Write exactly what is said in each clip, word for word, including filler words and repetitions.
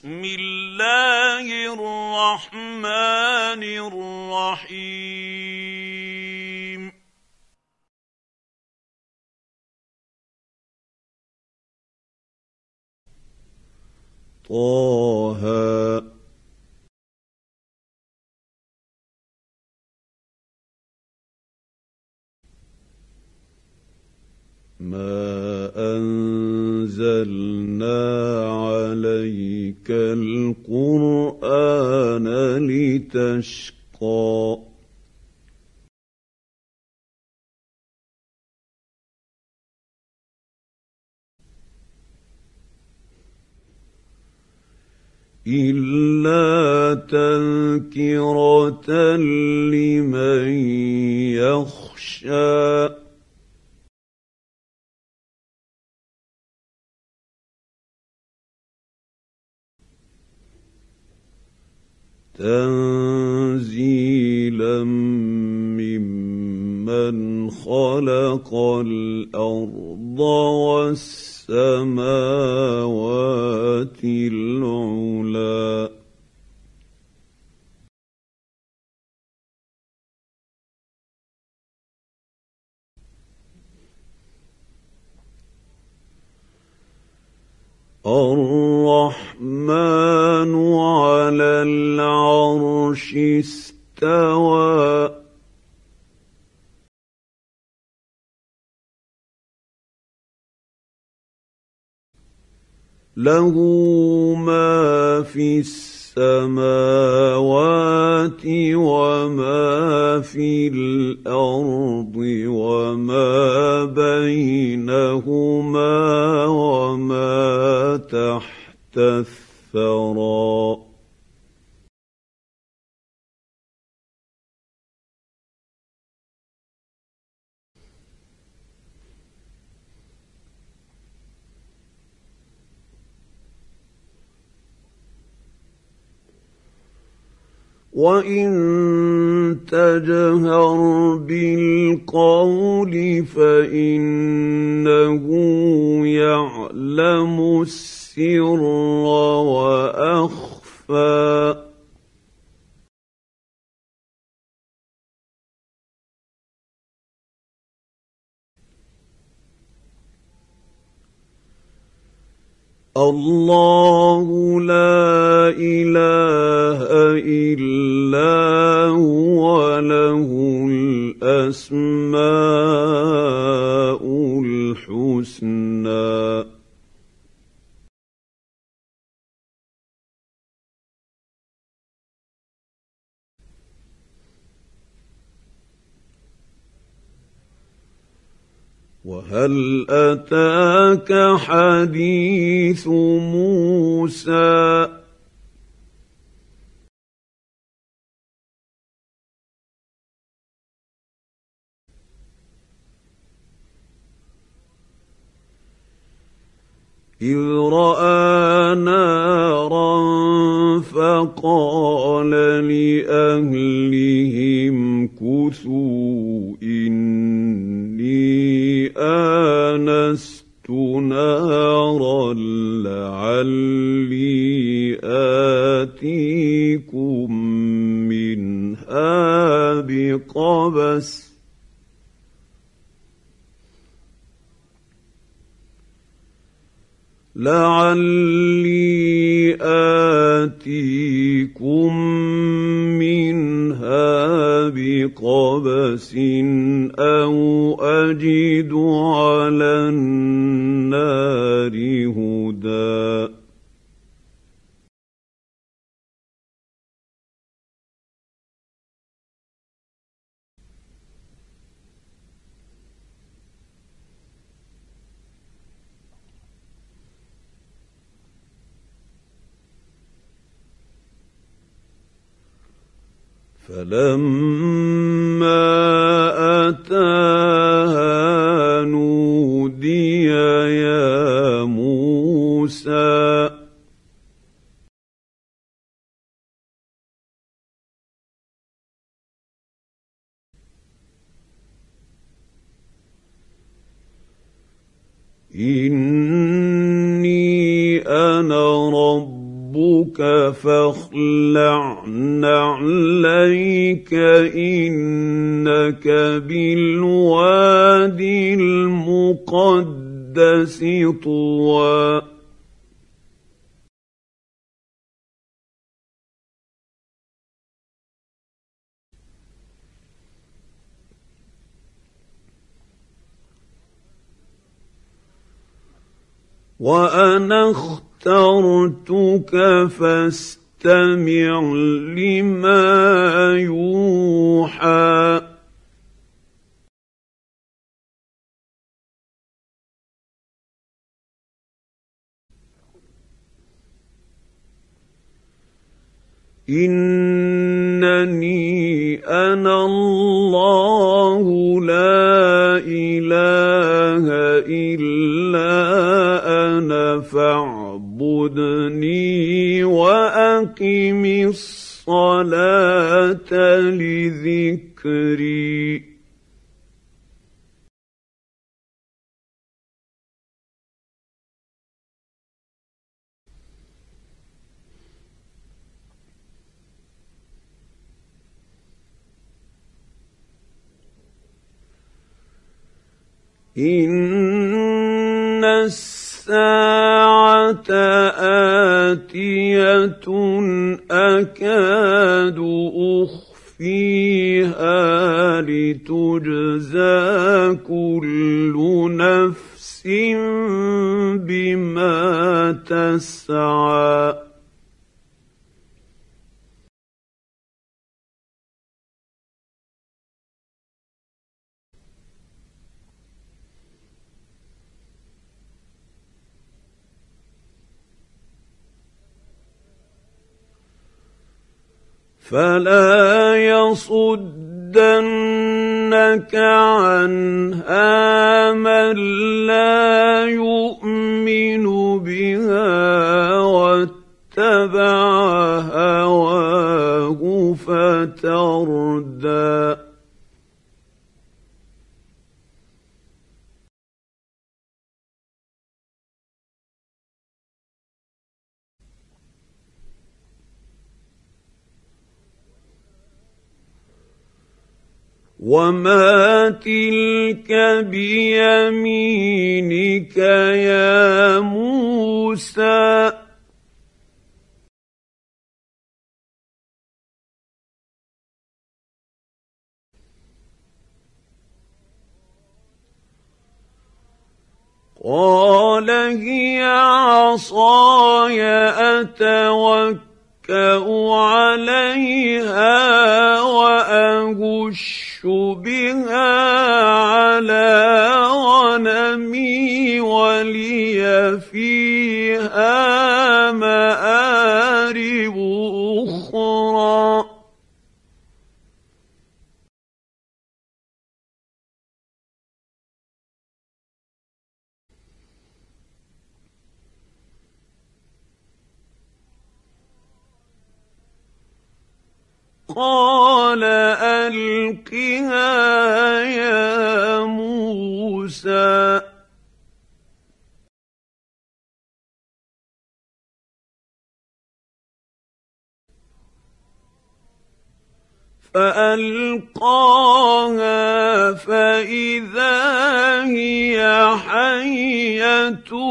بسم الله الرحمن الرحيم طه ما أنزلنا عليك القرآن لتشقى إلا تذكرة لمن يخشى تنزيلا ممن خلق الأرض والسماوات العلى الرحمن على العرش استوى له ما في السماوات وما في الأرض وما بينهما وما تحت الثرى وَإِن تَجْهَرْ بِالْقَوْلِ فَإِنَّهُ يَعْلَمُ السِّرَّ وَأَخْفَى الله لا إله إلا هو له الأسماء الحسنى وهل أتاك حديث موسى إذ رأى نارا فقال لأهلهم كثوا إني آنست نارا لعلي آتيكم منها بقبس لعلي آتيكم منها بقبس أو أجد على النار هدى فلما أتاها نودي يا موسى إني أنا ربك فاخلع نعليك إنك بالواد المقدس طوى. وأنا اخترتك فاستمع لما يوحى. إنني أنا الله لا إله إلا أنا فاعبدني وأقم الصلاة لذكري. إن الساعة آتية أكاد أخفيها لتجزى كل نفس بما تسعى. فلا يصدنك عنها من لا يؤمن بها واتبع هواه فتردى. وما تلك بيمينك يا موسى؟ قال هي عصاي أتوكأ عليها وأهش بها على غنمي ولي فيها مآرب أخرى. قال ألقها يا موسى. فألقاها فإذا هي حية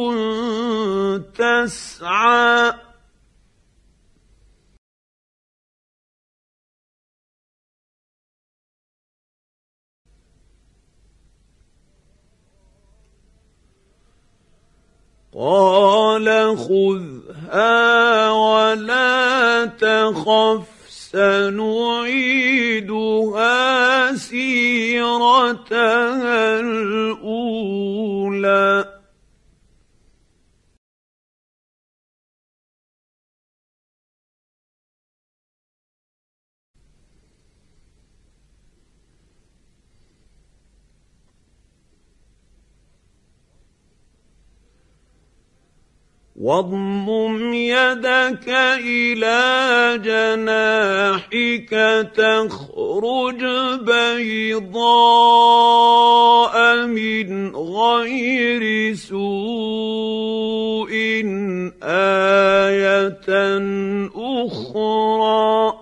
تسعى. قال خذها ولا تخف سنعيدها سيرتها الأولى. واضمم يدك إلى جناحك تخرج بيضاء من غير سوء آية أخرى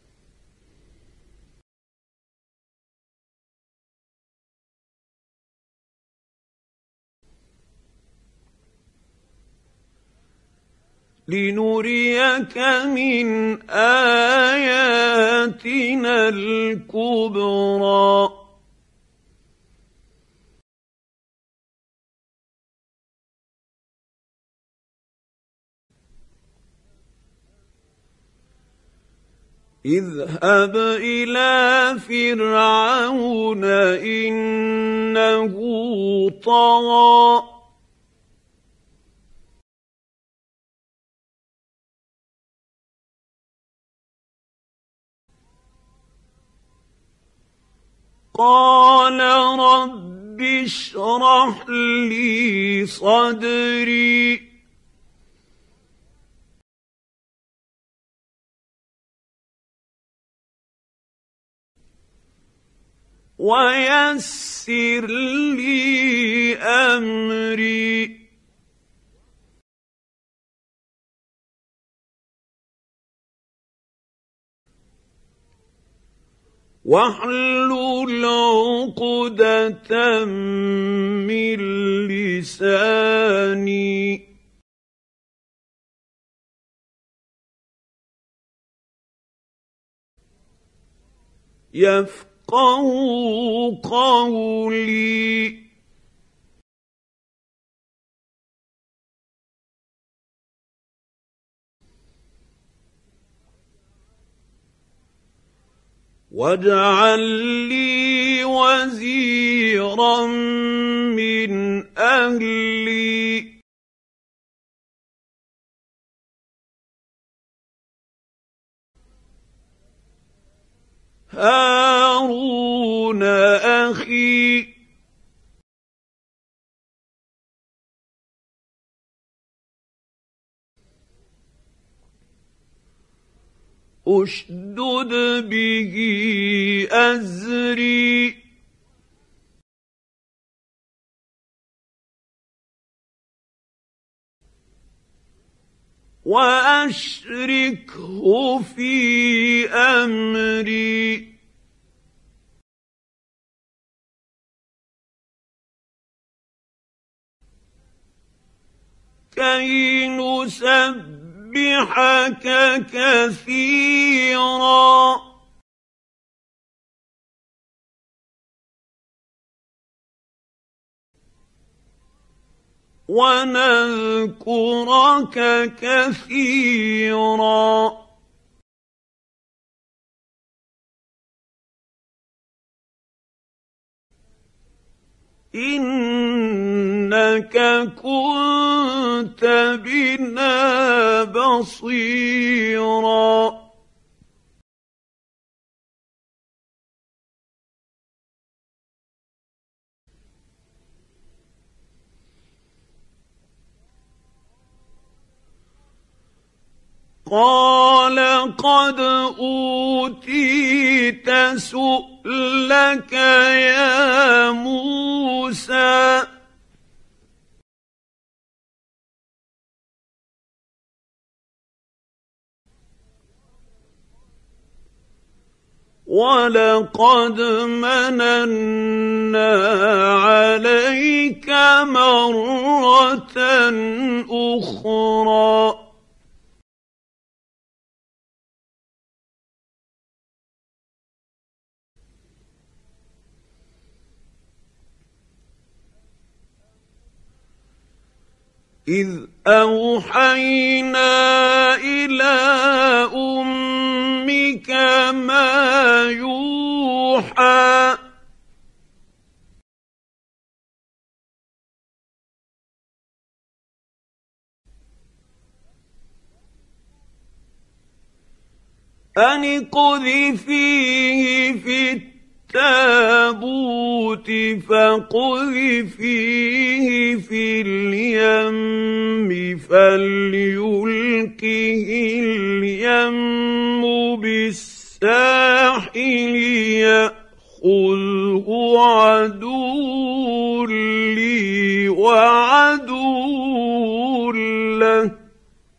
لنريك من آياتنا الكبرى اذهب إلى فرعون إنه طغى قال رب اشرح لي صدري ويسر لي أمري واحلل عقدة من لساني يفقهوا قولي واجعل لي وزيرا من أهلي هارون أخي اشدد به أزري وأشركه في أمري كي نسبحك كثيرا ونذكرك كثيرا إنك كنت بنا بصيرا قال قد أوتيت سؤلك يا موسى ولقد مننا عليك مرة أخرى إذ أوحينا إلى أمك ما يوحى أن اقذفيه في التابوت فاقذفيه في اليم فليلقه اليم بالساحل يأخذه عدو لي وعدو له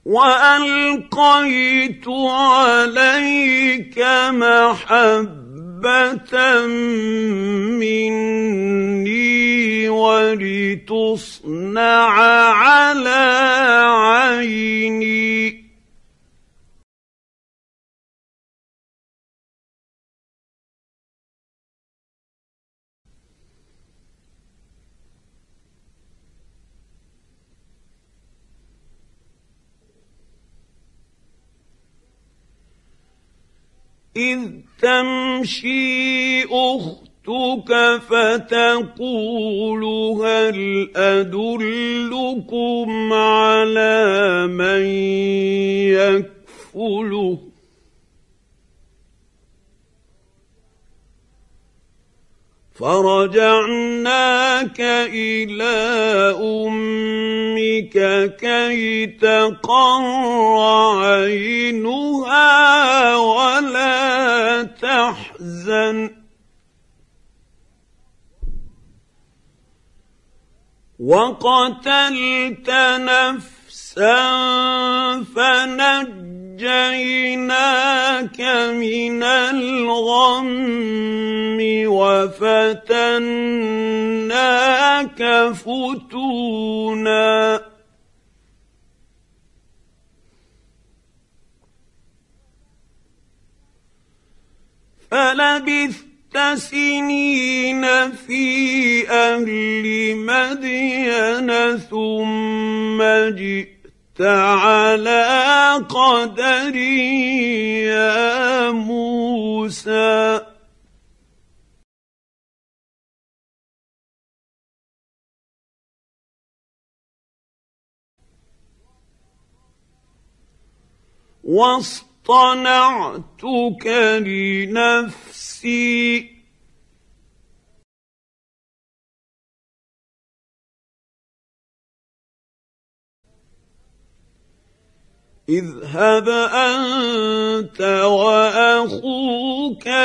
وألقيت عليك محبة مني ولتصنع على عيني. إذ تمشي أختك فتقول هل أدلكم على من يكفله فرجعناك إلى أمك كي تقر عينها ولا تحزن وقتلت نفسا فنجيناك من الغم وفتناك فتونا فلبثت سنين في أهل مدين ثم جئت على قدري يا موسى. واصطنعتك لنفسي اذهب أنت وأخوك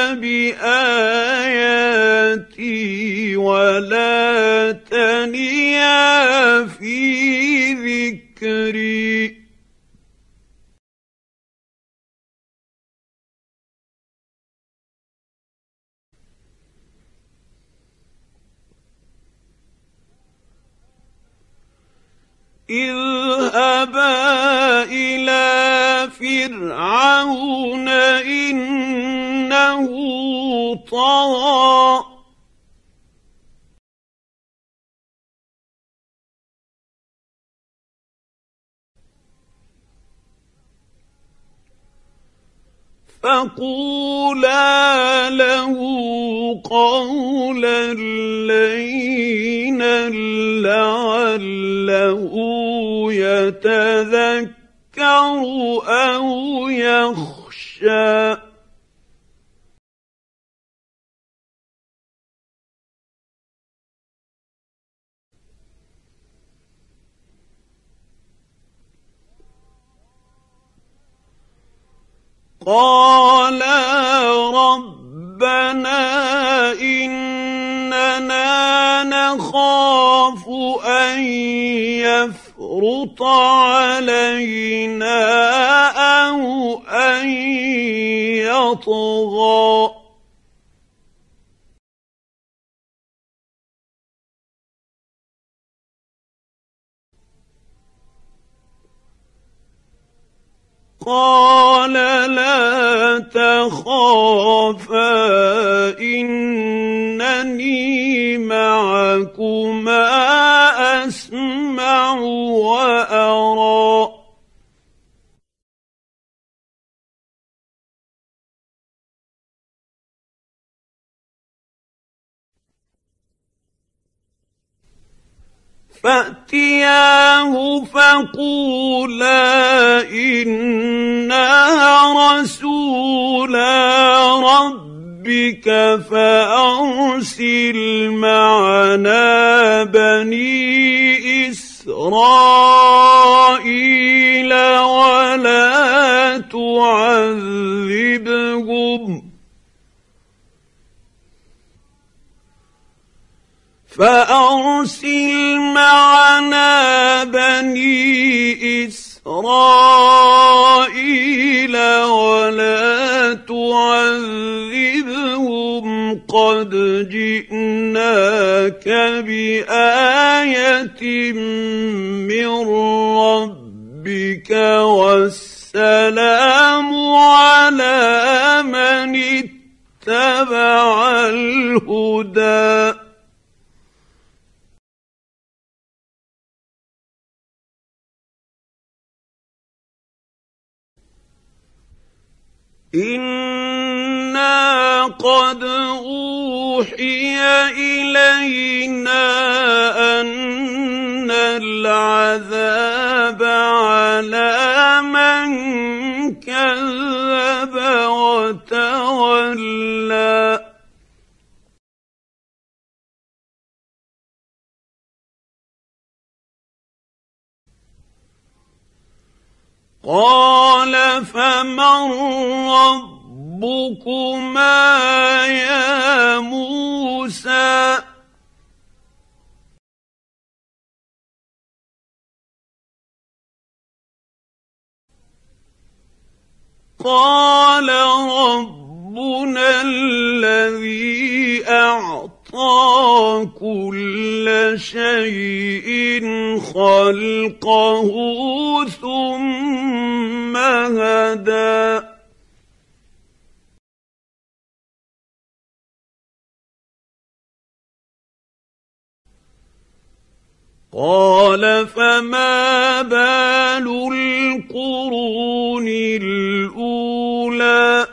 بآياتي ولا تنيا في ذكري. اذهبا إلى فرعون إنه طغى فقولا له قولا لينا لعله يتذكر أو يخشى. قالا ربنا إننا نخاف أن يفرط علينا أو أن يطغى. قال لا تخافا إنني معكما أسمع وأرى. فأتياه فقولا إنا رسولا ربك فأرسل معنا بني إسرائيل ولا تعذبهم فأرسل معنا بني إسرائيل إسرائيل ولا تعذبهم قد جئناك بآية من ربك والسلام على من اتبع الهدى إنا قد أوحي إلينا أن العذاب على من كذب وتولى قال فمن ربكما يا موسى قال ربنا الذي أعطى كل شيء خلقه ثم هدى قال فما بال القرون الأولى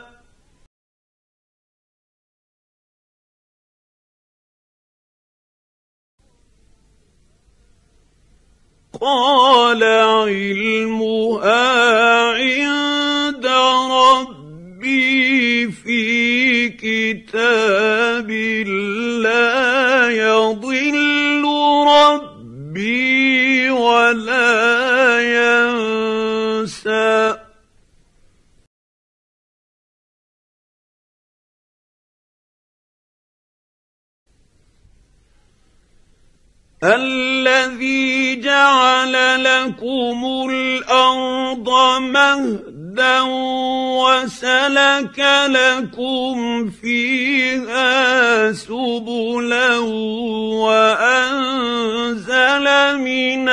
قال علمها عند ربي في كتاب لا يضل ربي ولا ينسى الذي جعل لكم الأرض مهدا وسلك لكم فيها سبلا وأنزل من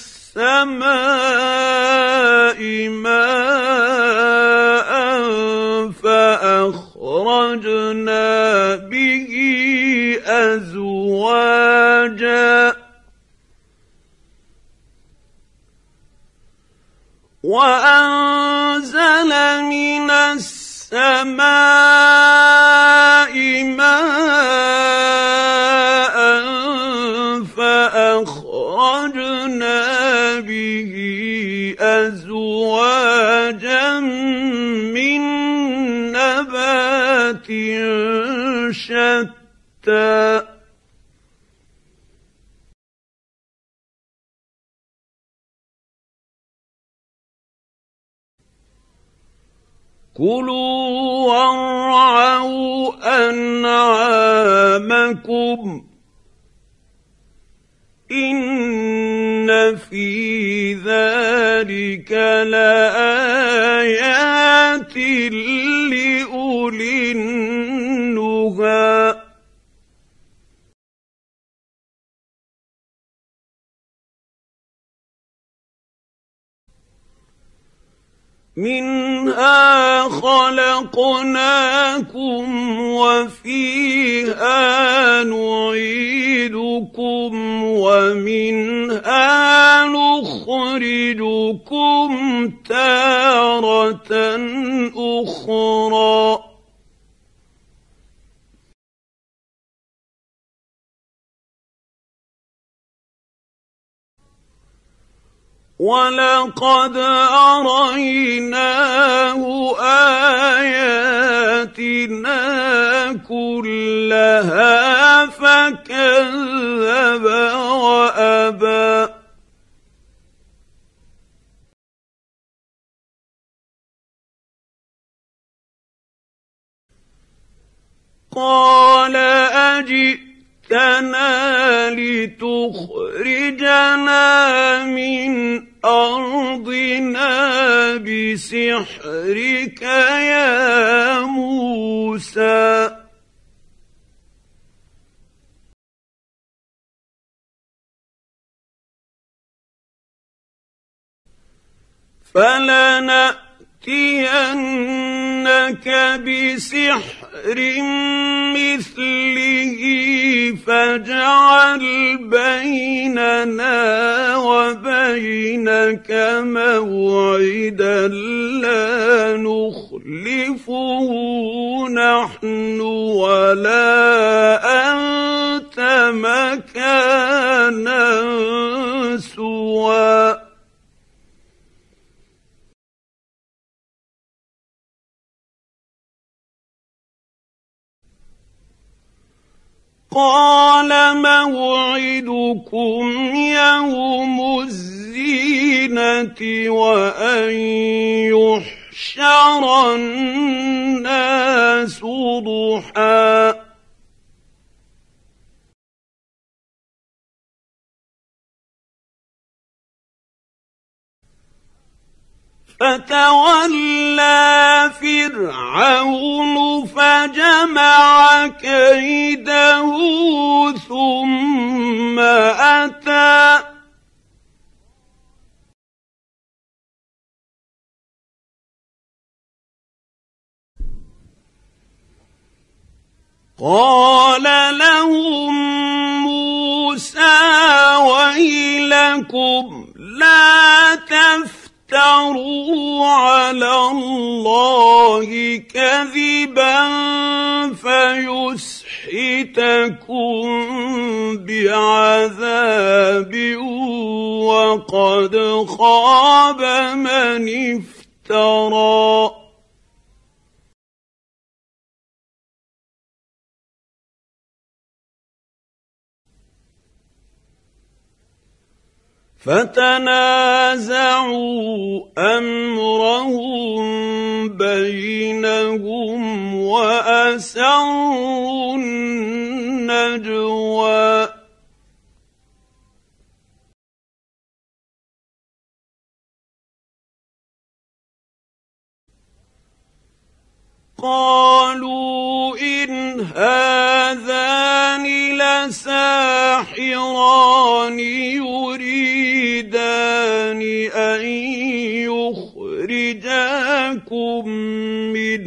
السماء ماء فأخرجنا به أزواجا وأنزل من السماء ماء فأخرجنا به أزواجا من نبات شتى كلوا وارعوا أنعامكم إن في ذلك لآيات لأولي النهى منها خلقناكم وفيها نعيدكم ومنها نخرجكم تارة أخرى ولقد أريناه آياتنا كلها فكذب وأبى قال أجئتنا لتخرجنا من أرضنا بسحرك يا موسى. فلنأتينك بسحر مثله فاجعل بيننا وبينك موعدا لا نخلفه نحن ولا أنت مكانا سوى. قال موعدكم يوم الزينة وأن يحشر الناس ضحى. فتولى فرعون فجمع كيده ثم أتى. قال لهم موسى ويلكم لا تفتروا افتروا على الله كذبا فيسحتكم بعذاب وقد خاب من افترى. فتنازعوا أمرهم بينهم وأسروا النجوى. قالوا إن هذان لساحران يريدان أن يخرجاكم من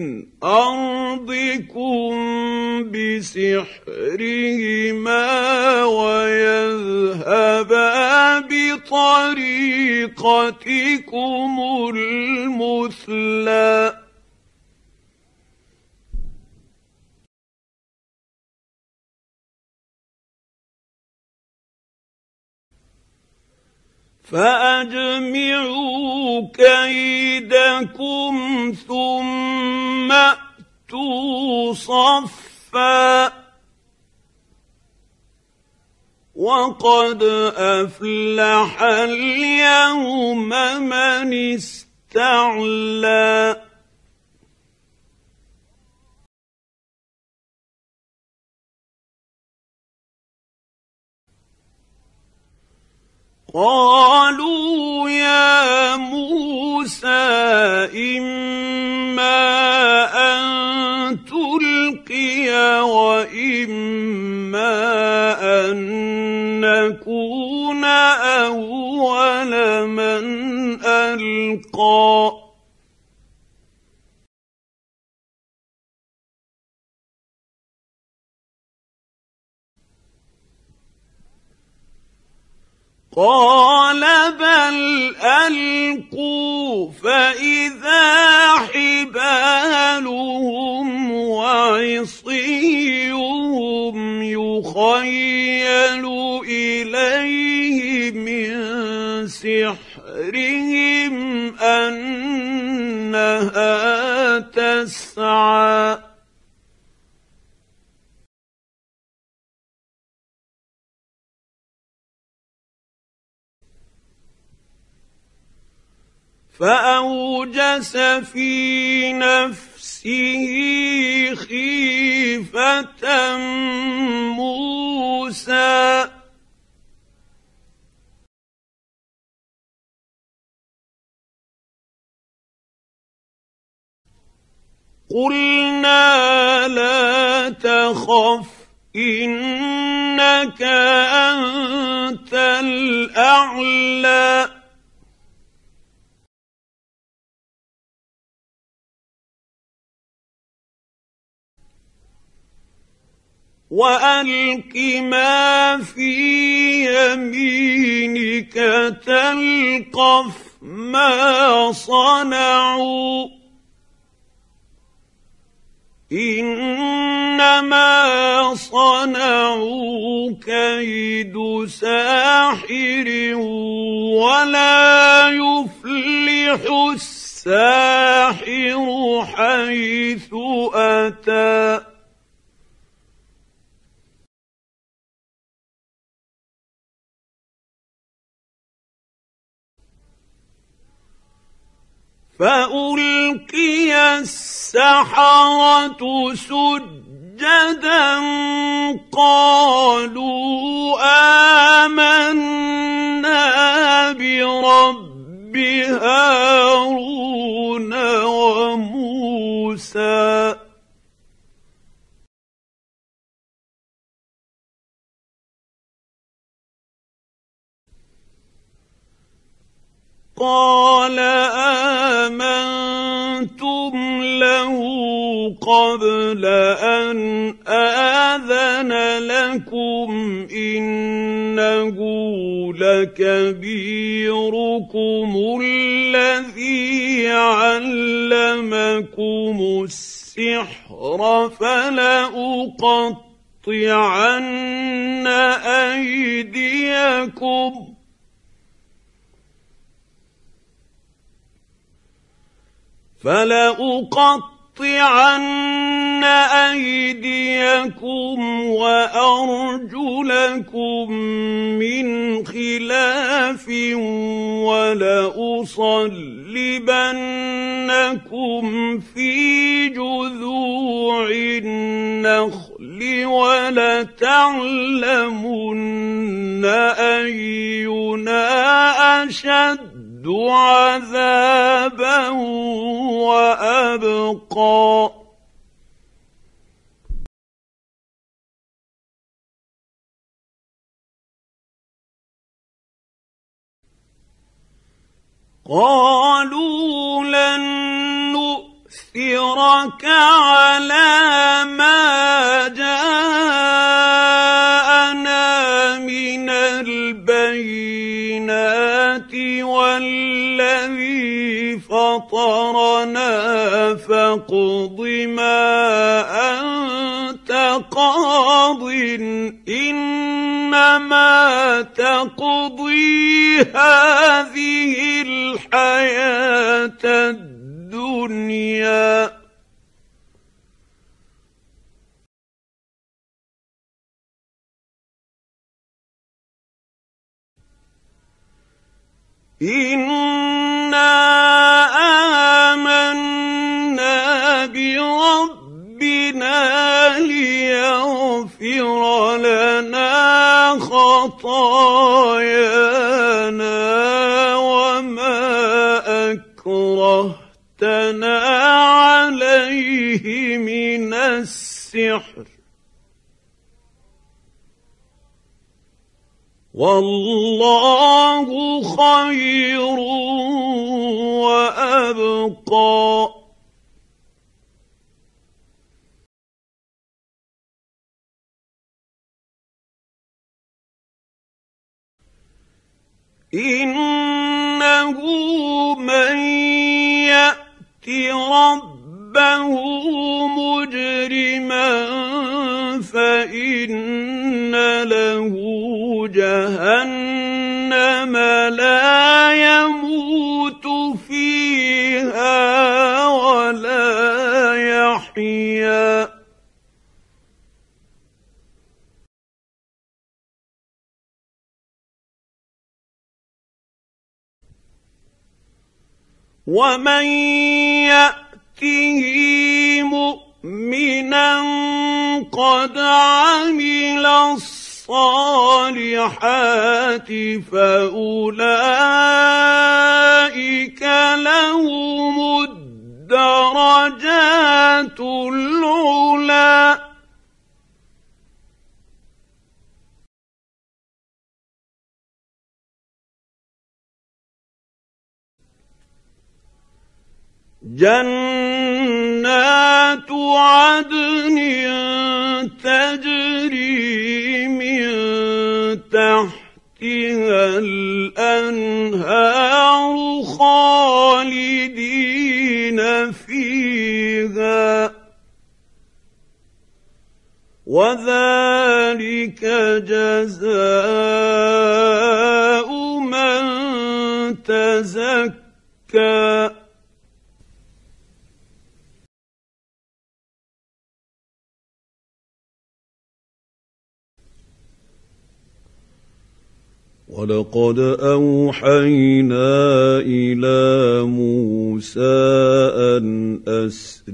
أرضكم بسحرهما ويذهبا بطريقتكم المثلى. فأجمعوا كيدكم ثم أتوا صفا وقد أفلح اليوم من استعلى. قالوا يا موسى إما أن تلقي وإما أن نكون أول من ألقى. قال بل ألقوا فإذا حبالهم وعصيهم يخيل إليه من سحرهم أنها تسعى. فأوجس في نفسه خيفة موسى قلنا لا تخف إنك أنت الأعلى وألق ما في يمينك تلقف ما صنعوا إنما صنعوا كيد ساحر ولا يفلح الساحر حيث أتى فألقي السحرة سجدا قالوا آمنا برب هارون وموسى قال آمنتم له قبل أن آذن لكم إنه لكبيركم الذي علمكم السحر فلأقطعن أيديكم فلأقطعن أيديكم وأرجلكم من خلاف ولأصلبنكم في جذوع النخل ولتعلمن أينا أشد عذابا وأبقى قالوا لن نؤثرك على ما جاءنا من البينات والذي فطرنا فاقض ما أنت قاض إنما تقضي هذه الحياة الدنيا إنا آمنا بربنا ليغفر لنا خطايانا وما أكرهتنا عليه من السحر والله خير وأبقى إنه من يأت ربه مجرما فإن له جهنم لا يموت فيها ولا يحيا ومن يأته مؤمنا قد عمل الصالحات فأولئك لهم الدرجات العلى جنات عدن تجري من تحتها الأنهار خالدين فيها وذلك جزاء من تزكى ولقد أوحينا إلى موسى أن أسر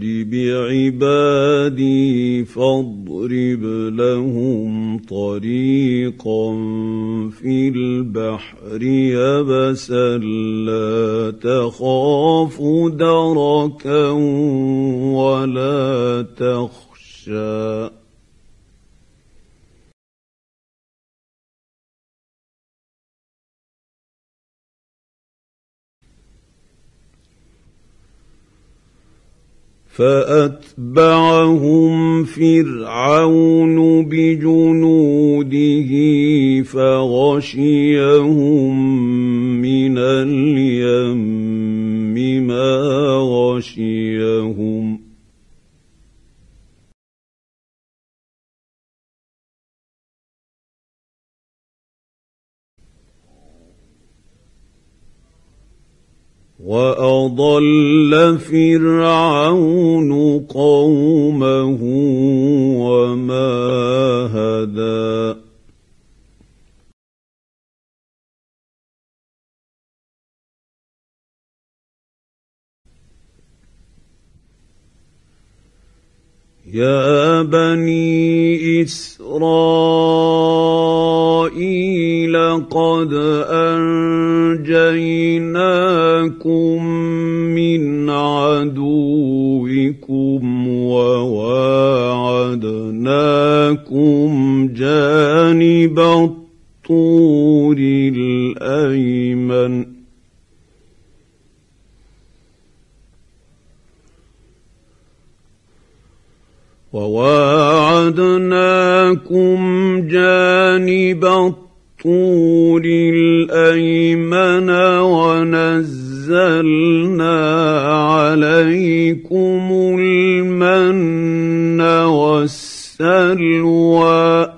بعبادي فاضرب لهم طريقا في البحر يبسا لا تخاف دركا ولا تخشى فأتبعهم فرعون بجنوده فغشيهم من اليم ما غشيهم وأضل فرعون قومه وما هدى يا بني إسرائيل قد أنجيناكم من عدوكم وواعدناكم جانب الطور الأيمن وواعدناكم جانب الطور الأيمن ونزلنا عليكم المن والسلوى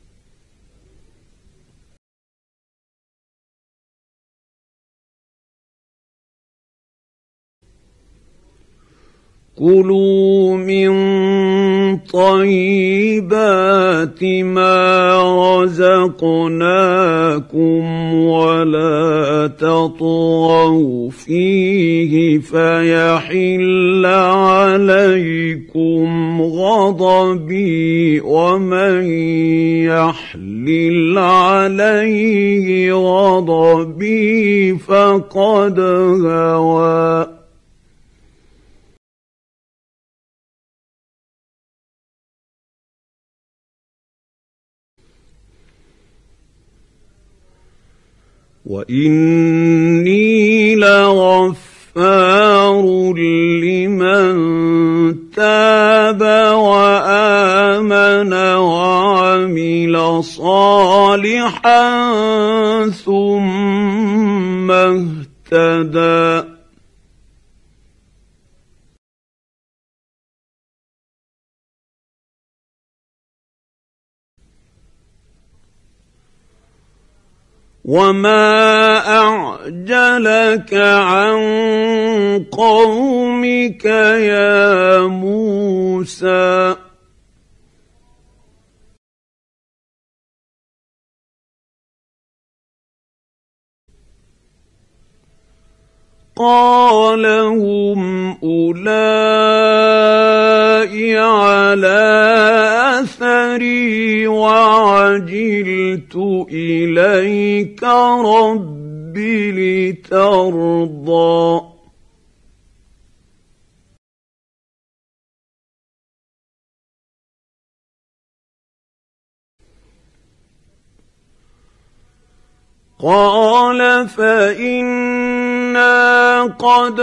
كلوا من طيبات ما رزقناكم ولا تطغوا فيه فيحل عليكم غضبي ومن يحلل عليه غضبي فقد هوى وإني لغفار لمن تاب وآمن وعمل صالحا ثم اهتدى وما أعجلك عن قومك يا موسى قال هم أولئك على أثري وعجلت إليك رب لترضى قال فإنا قد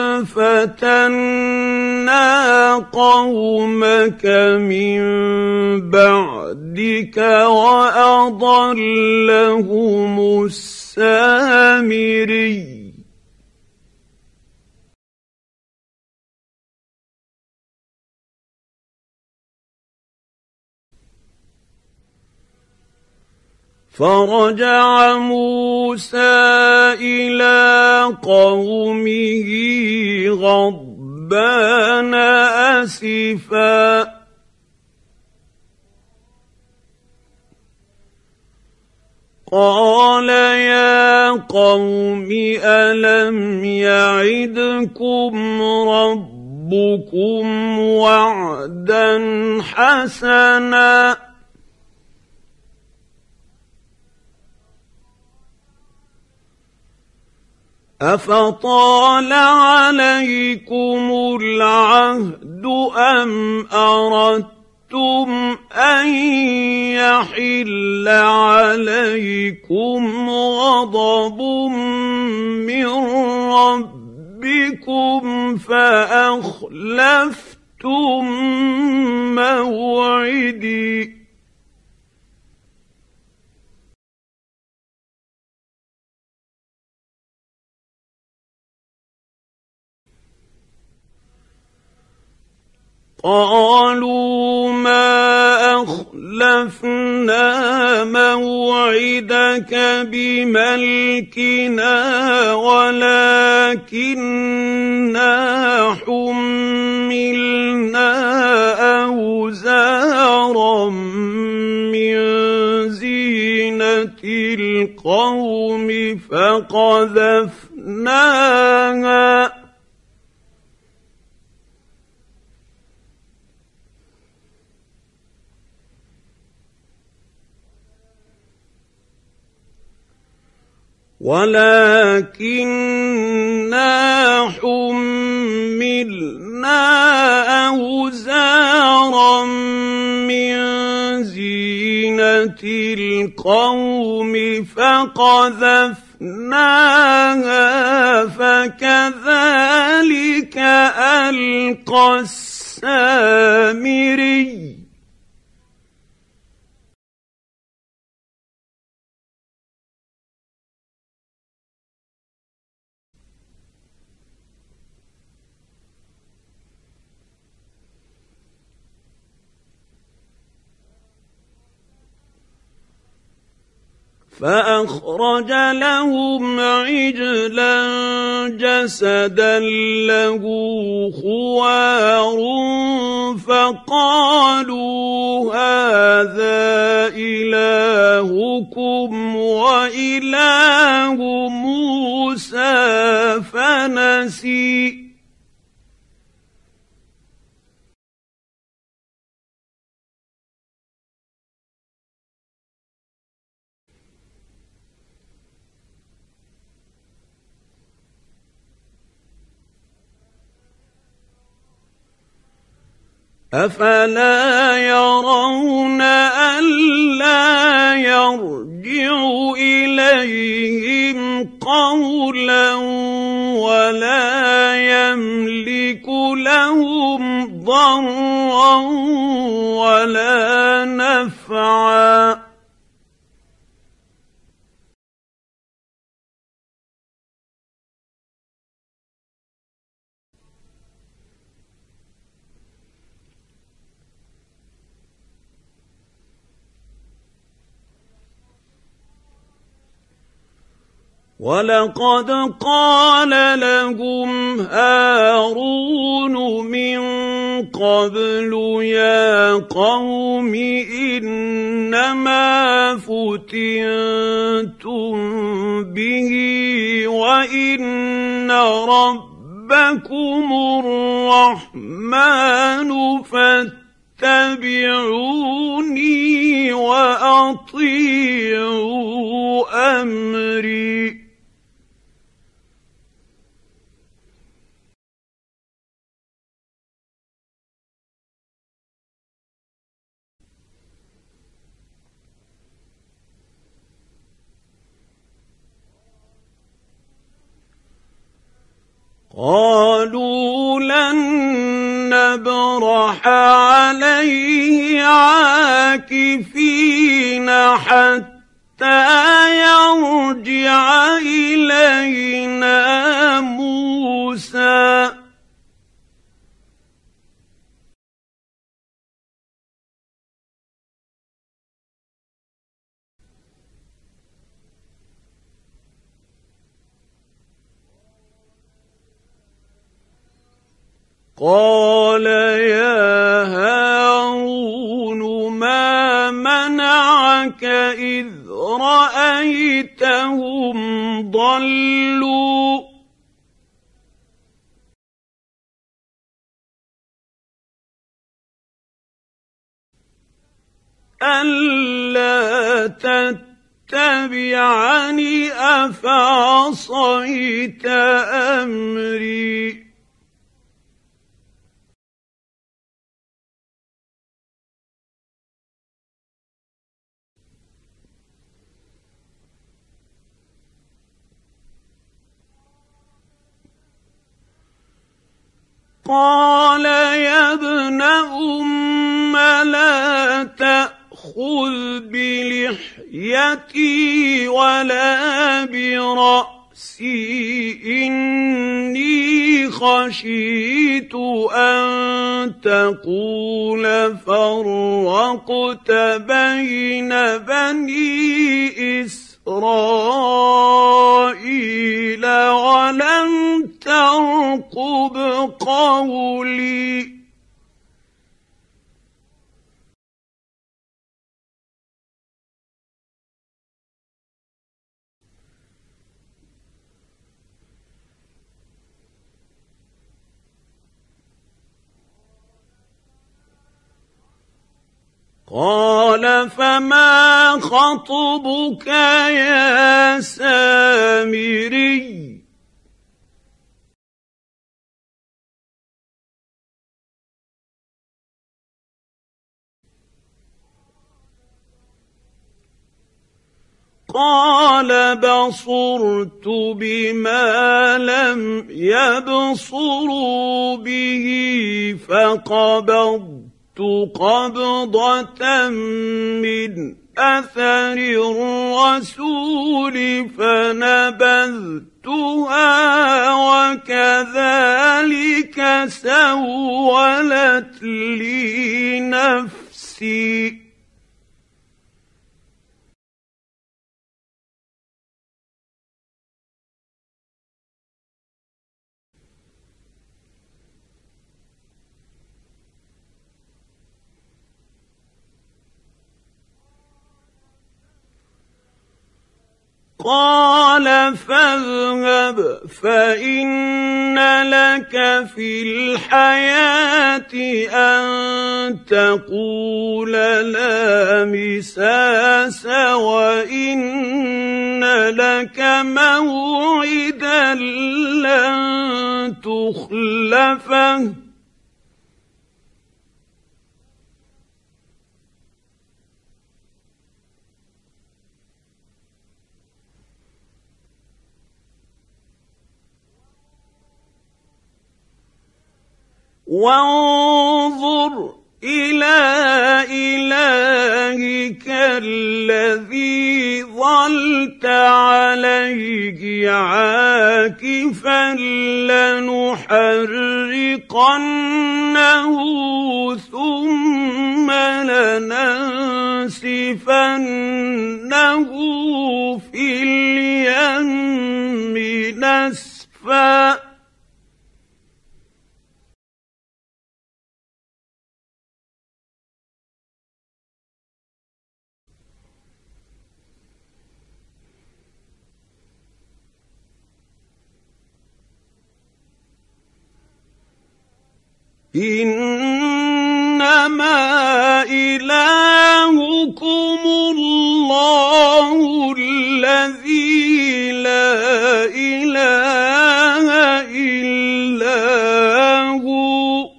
فتنا قومك من بعدك وأضلهم السامري فرجع موسى إلى قومه غضبان أسفا قال يا قوم ألم يعدكم ربكم وعدا حسنا أفطال عليكم العهد أم أردتم أن يحل عليكم غضب من ربكم فأخلفتم موعدي قالوا ما أخلفنا موعدك بملكنا ولكننا حملنا أوزارا من زينة القوم فقذفناها ولكننا حملنا أوزارا من زينة القوم فقذفناها فكذلك ألقى السامري فأخرج لهم عجلا جسدا له خوار فقالوا هذا إلهكم وإله موسى فنسي أفلا يرون ألا يرجع إليهم قولا ولا يملك لهم ضرا ولا نفعا ولقد قال لهم هارون من قبل يا قوم إنما فتنتم به وإن ربكم ربكم الرحمن فاتبعوني وأطيعوا أمري. قالوا لن نبرح عليه عاكفين حتى يرجع إلينا موسى. قال يا هارون ما منعك إذ رأيتهم ضلوا ألا تتبعني أفعصيت أمري. قال يا ابن أم لا تأخذ بلحيتي ولا برأسي إني خشيت أن تقول فرقت بين بني إسرائيل ولم ترقب قولي. قال فما خطبك يا سامري؟ قال بصرت بما لم يبصروا به فقبضت قبضة من أثر الرسول فنبذتها وكذلك سولت لي نفسي. قال فاذهب فإن لك في الحياة أن تقول لا مساس وإن لك موعدا لن تخلفه وانظر إلى إلهك الذي ظلت عليه عاكفا لنحرقنه ثم لننسفنه في اليم نسفا. إنما إلهكم الله الذي لا إله إلا هو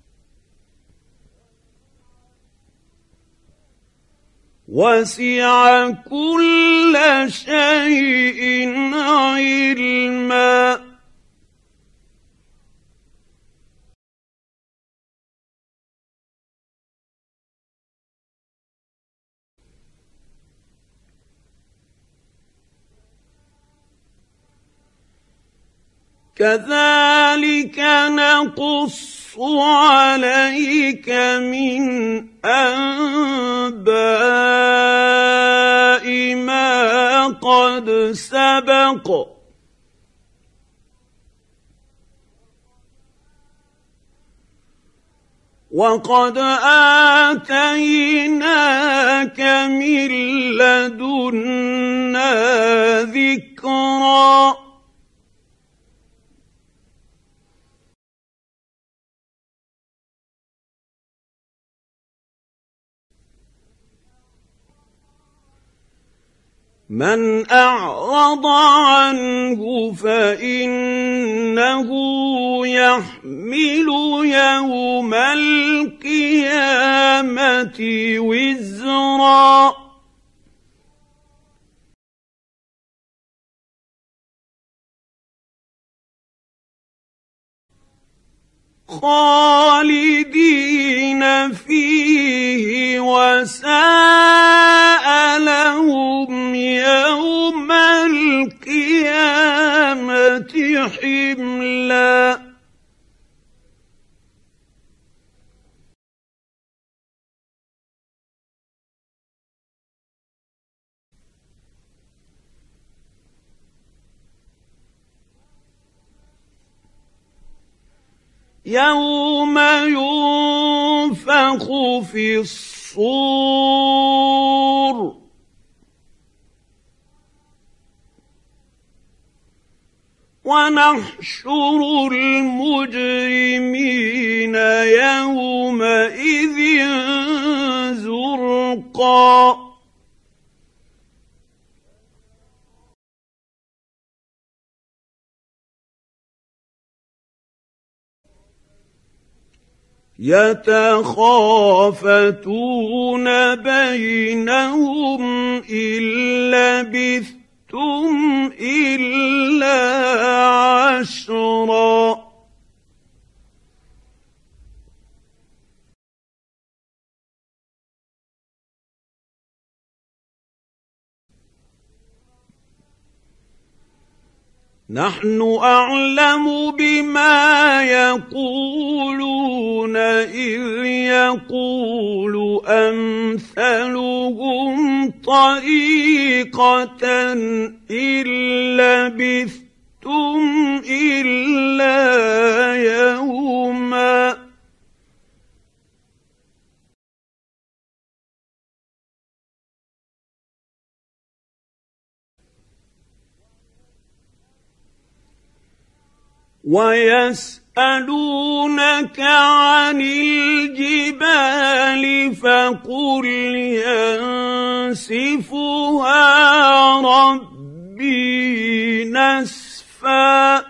وسع كل شيء علما كذلك نقص عليك من أنباء ما قد سبق وقد آتيناك من لدنا ذكرا من أعرض عنه فإنه يحمل يوم القيامة وزرا خالدين فيه وساء لهم يوم القيامة حملا يوم ينفخ في الصور ونحشر المجرمين يومئذ زرقا يتخافتون بينهم إن لبثتم إلا عشرا نحن أعلم بما يقولون إذ يقول أمثلهم طريقة إن لبثتم إلا يوما ويسألونك عن الجبال فقل ينسفها ربي نسفا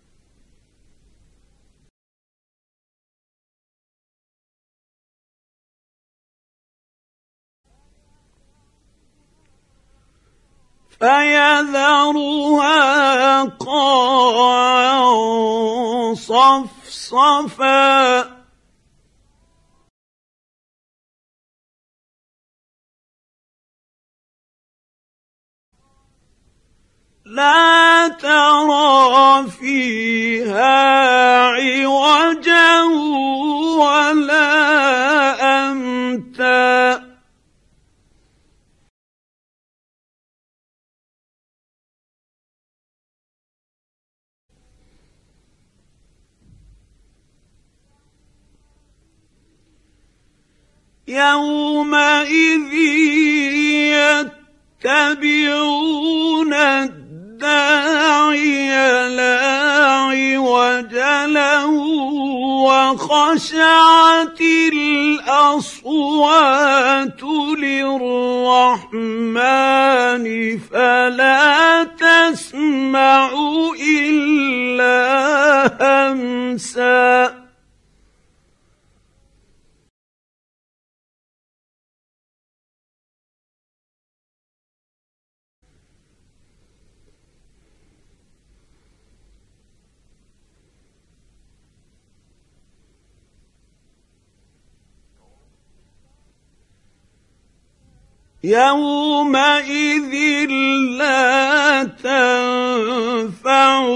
فيذرها قاعا صفصفا لا ترى فيها عوجا ولا أمتا يومئذ يتبعون الداعي لا عوج له وخشعت خشعت الأصوات للرحمن فلا تسمع إلا همسا. يومئذ لا تنفع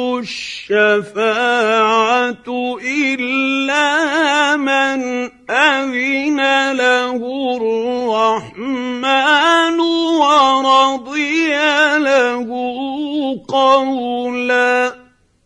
الشفاعة إلا من أذن له الرحمن ورضي له قولا.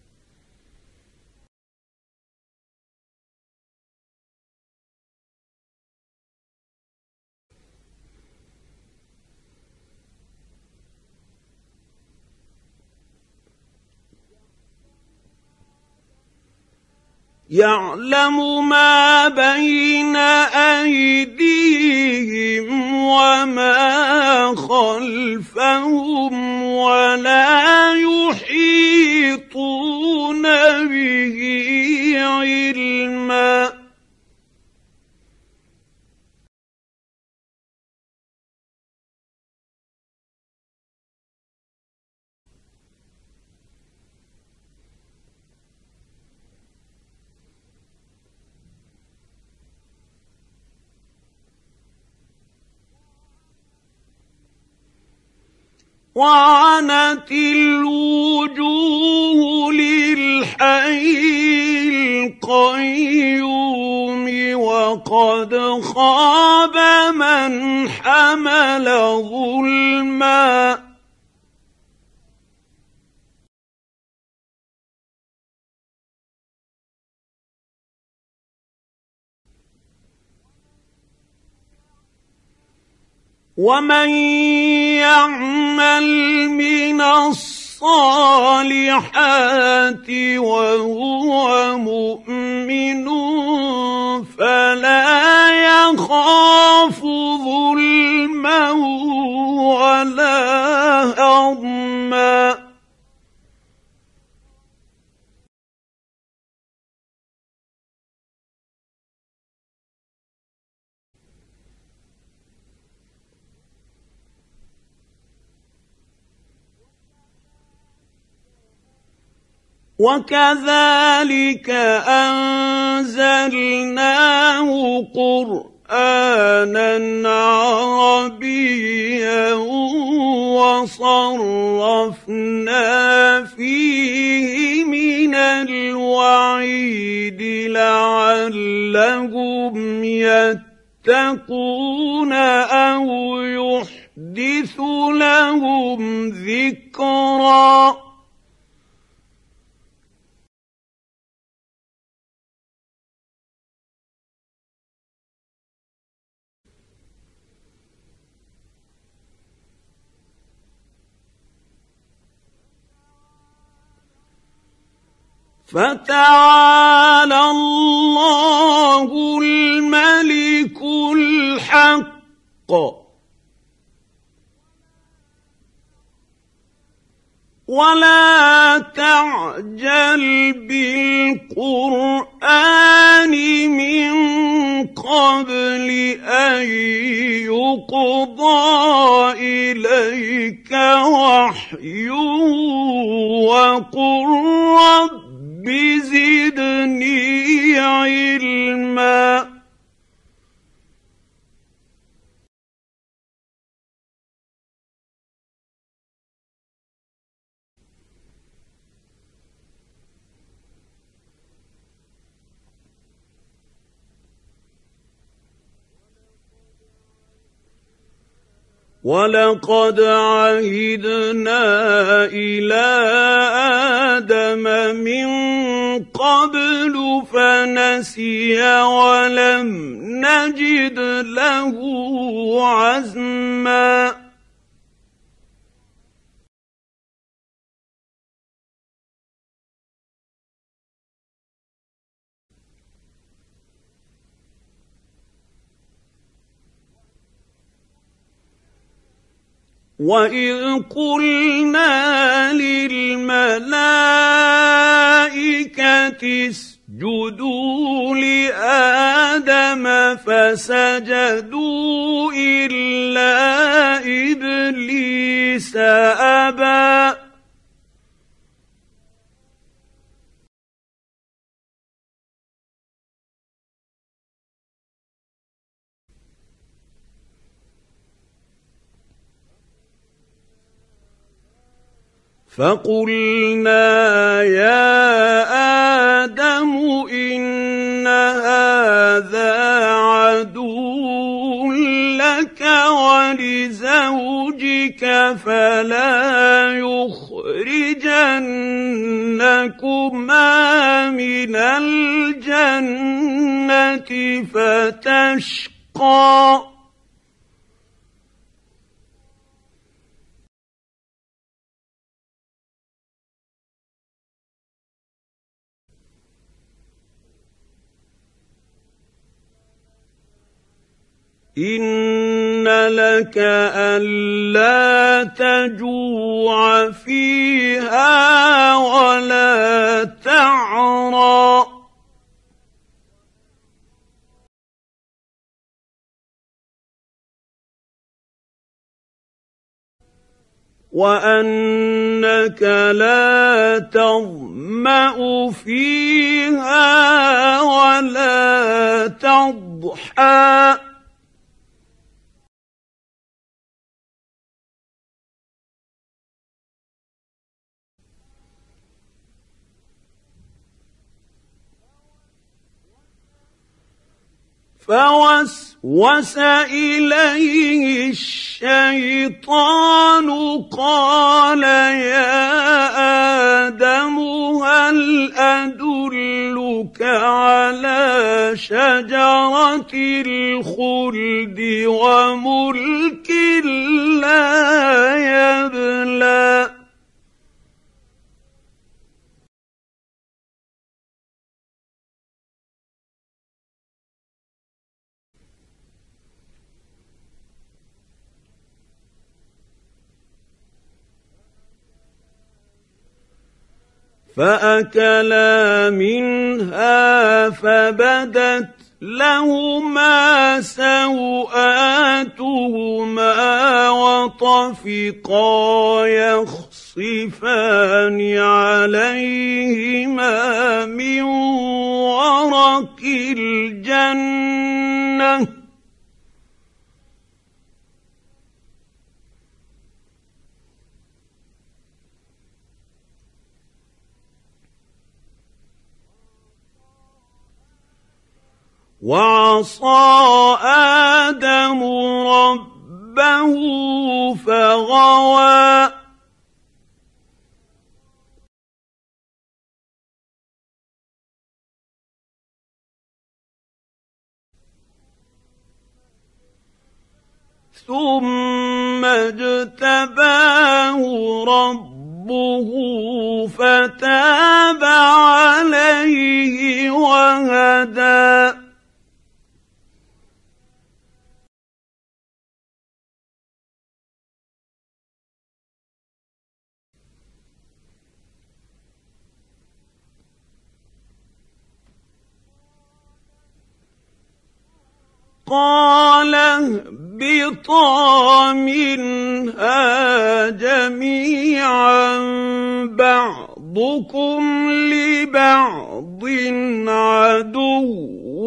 يعلم ما بين أيديهم وما خلفهم ولا يحيطون به علما. وعنت الوجوه للحي القيوم وقد خاب من حمل ظلما. ومن يعمل من الصالحات وهو مؤمن فلا يخاف ظلما ولا هضما. وكذلك أنزلناه قرآنا عربيا وصرفنا فيه من الوعيد لعلهم يتقون أو يحدث لهم ذكرا. فتعالى الله الملك الحق ولا تعجل بالقرآن من قبل أن يقضى إليك وحيه وقل رب زدني علما. ولقد عهدنا إلى آدم من قبل فنسي ولم نجد له عزما. وَإِذْ قُلْنَا لِلْمَلَائِكَةِ اسْجُدُوا لِآدَمَ فَسَجَدُوا إِلَّا إِبْلِيسَ أَبَى فَقُلْنَا يَا آدَمُ إِنَّ هَٰذَا عَدُوٌّ لَّكَ وَلِزَوْجِكَ فَلَا يُخْرِجَنَّكُمَا مِنَ الْجَنَّةِ فَتَشْقَىٰ إِنَّ لَكَ أَلَّا تَجُوعَ فِيهَا وَلَا تَعْرَىٰ وَأَنَّكَ لَا تَظْمَأُ فِيهَا وَلَا تَضْحَىٰ فَوَسْوَسَ إِلَيْهِ الشَّيْطَانُ قَالَ يَا آدَمُ هَلْ أَدُلُّكَ عَلَىٰ شَجَرَةِ الْخُلْدِ وَمُلْكٍ لَّا يَبْلَىٰ فَأَكَلَا مِنْهَا فَبَدَتْ لَهُمَا سَوْآتُهُمَا وَطَفِقَا يَخْصِفَانِ عَلَيْهِمَا مِن وَرَقِ الْجَنَّةِ وَعَصَىٰ آدَمُ رَبَّهُ فَغَوَىٰ ثُمَّ اجْتَبَاهُ رَبُّهُ فَتَابَ عَلَيْهِ وَهَدَىٰ قَالَ اهْبِطَا مِنْهَا جَمِيعًا بَعْضُكُمْ لِبَعْضٍ عَدُوٌّ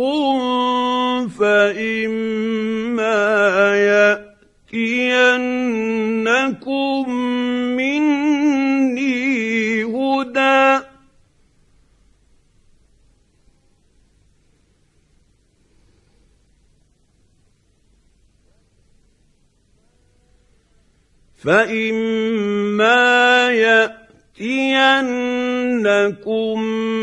فَإِمَّا يَأْتِيَنَّكُم مِّنِّي هُدًى فَإِمَّا يَأْتِيَنَّكُم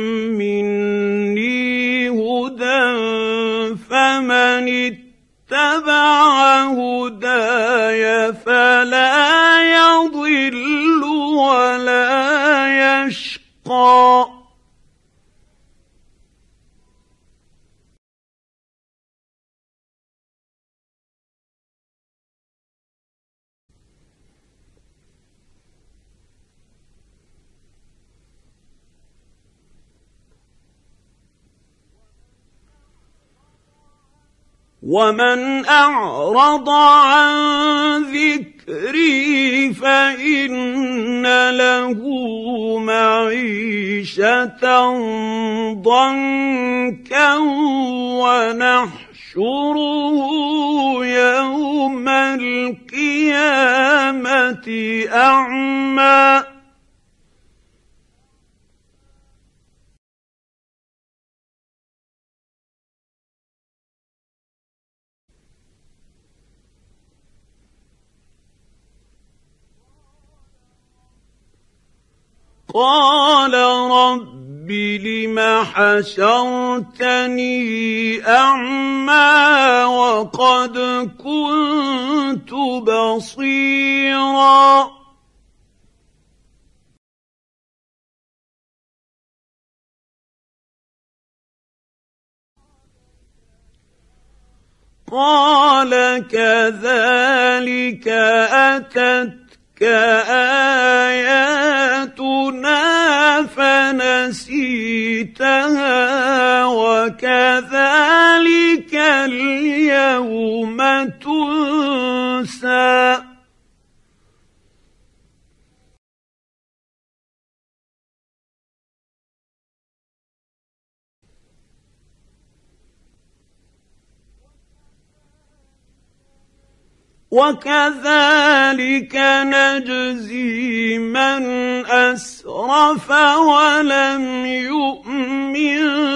مِّنِّي هُدًى فَمَنِ اتَّبَعَ هُدَايَ فَلَا يَضِلُّ وَلَا يَشْقَىٰ ومن أعرض عن ذكري فإن له معيشة ضنكا ونحشره يوم القيامة أعمى قال رب لم حشرتني أعمى وقد كنت بصيرا قال كذلك أتت آياتنا فنسيتها وكذلك اليوم تنسى وكذلك نجزي من أسرف ولم يؤمن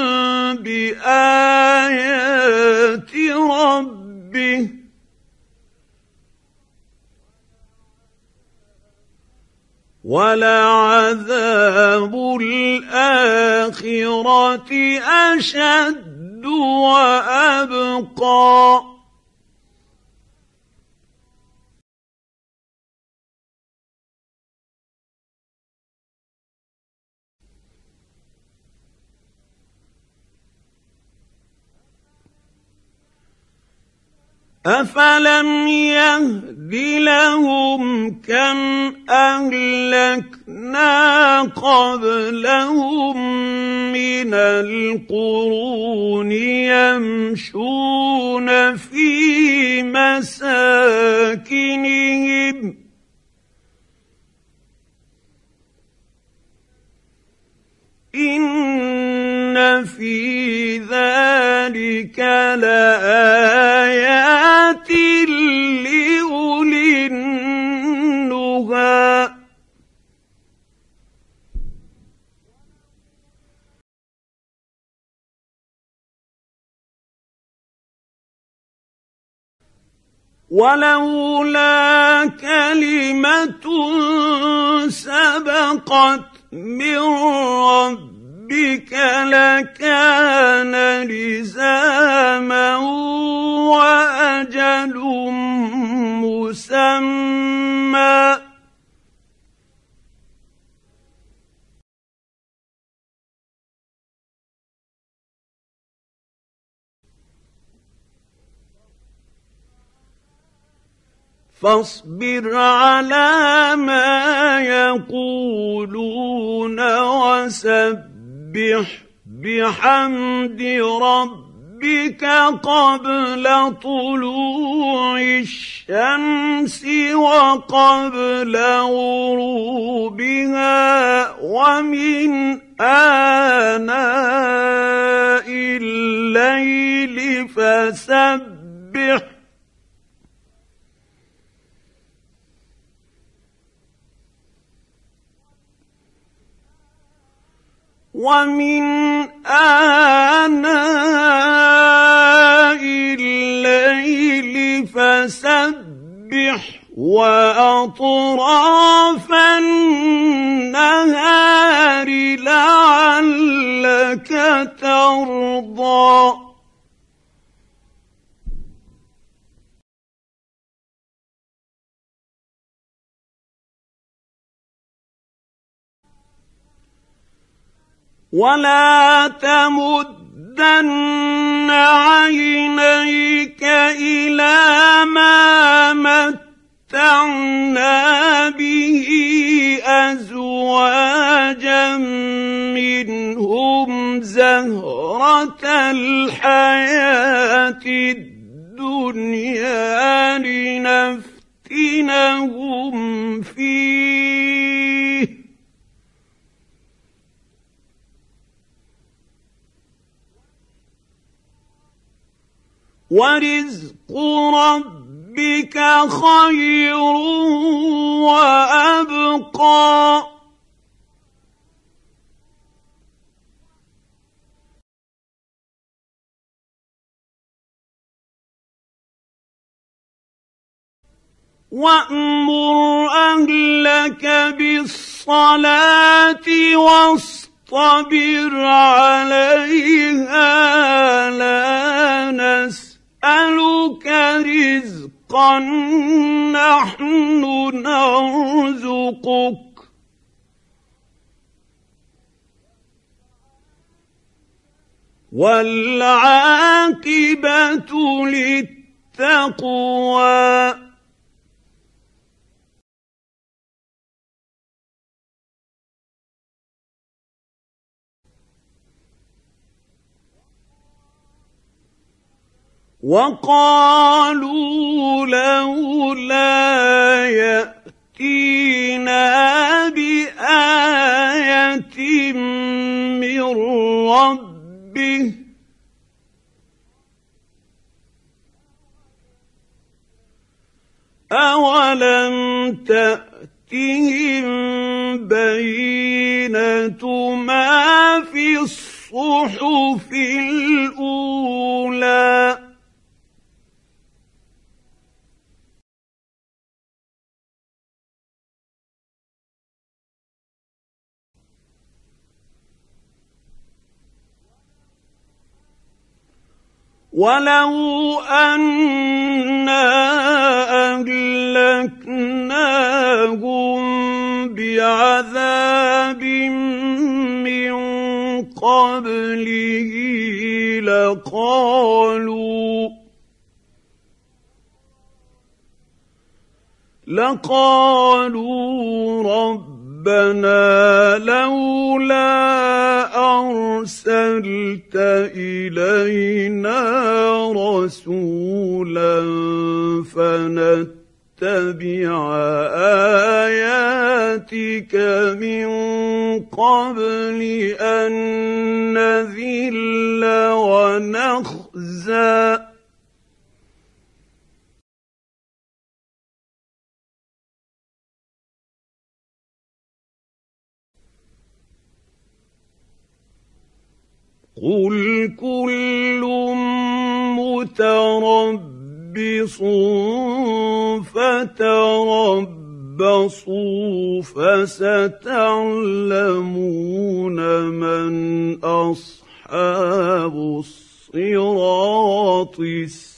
بآيات ربه ولعذاب الآخرة أشد وأبقى أفلم يهد لهم كم أهلكنا قبلهم من القرون يمشون في مساكنهم إن في ذلك لآيات لأولي النهى ولولا كلمة سبقت من ربك لكان لزاما وأجل مسمى فاصبر على ما يقولون وسبح بحمد ربك قبل طلوع الشمس وقبل غروبها ومن آناء الليل فسبح ومن آناء الليل فسبح وأطراف النهار لعلك ترضى ولا تمدن عينيك إلى ما متعنا به أزواجا منهم زهرة الحياة الدنيا لنفتنهم فيه ورزق ربك خير وأبقى وأمر أهلك بالصلاة واصطبر عليها لا نسألك رزقا نحن نرزقك والعاقبة للتقوى وقالوا لولا يأتينا بآية من ربه أولم تأتهم بينة ما في الصحف الأولى ولو أنا أهلكناهم بعذاب من قبله لقالوا لقالوا ربنا لولا أرسلت إلينا رسولا فنتبع آياتك من قبل أن نذل ونخزى قل كل متربص فتربصوا فستعلمون من أصحاب الصراط السوي